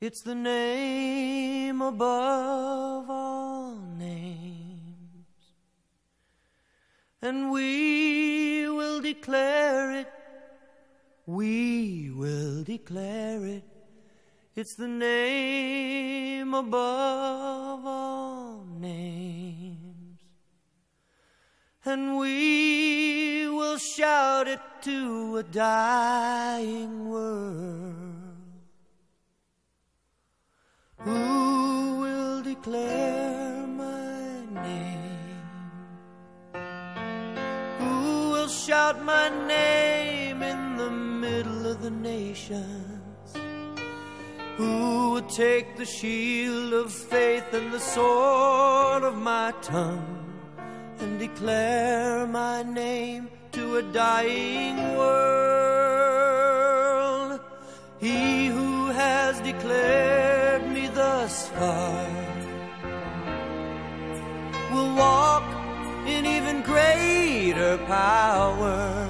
It's the name above all names, and we will declare it, we will declare it. It's the name above all names, and we will shout it to a dying world. Who will declare my name? Who will shout my name in the middle of the nations? Who will take the shield of faith and the sword of my tongue and declare my name to a dying world? He who has declared me thus far will walk in even greater power,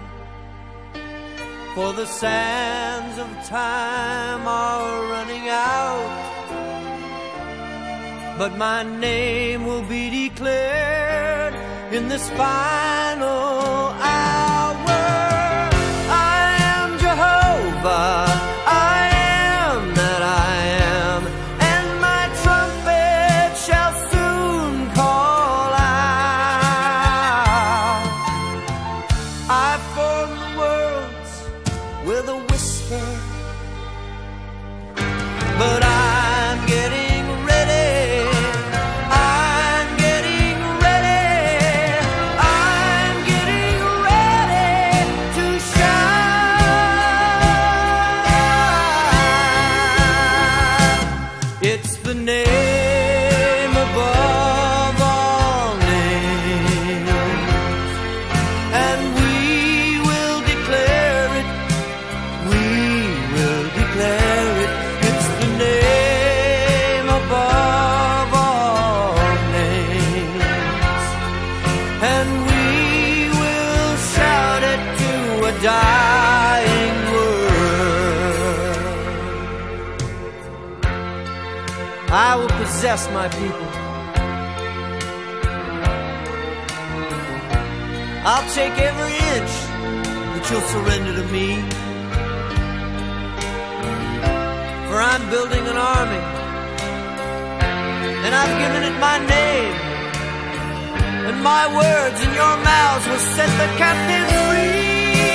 for the sands of time are running out, but my name will be declared in this final hour. I am Jehovah, I am that I am, and my trumpet shall soon call out. I form the worlds with a whisper, but I'm getting ready, I'm getting ready, I'm getting ready to shine. It's the name above all names, and we will declare it, we will declare it. It's the name above all names, and we will shout it to a dying world. I will possess my people. I'll take every inch that you'll surrender to me, for I'm building an army, and I've given it my name, and my words in your mouths will set the captives free.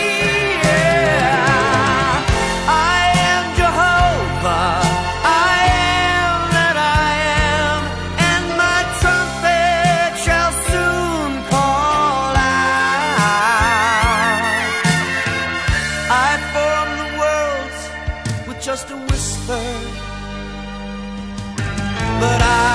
Yeah. I am Jehovah, I am that I am, and my trumpet shall soon call out. I form the worlds with just a whisper, but I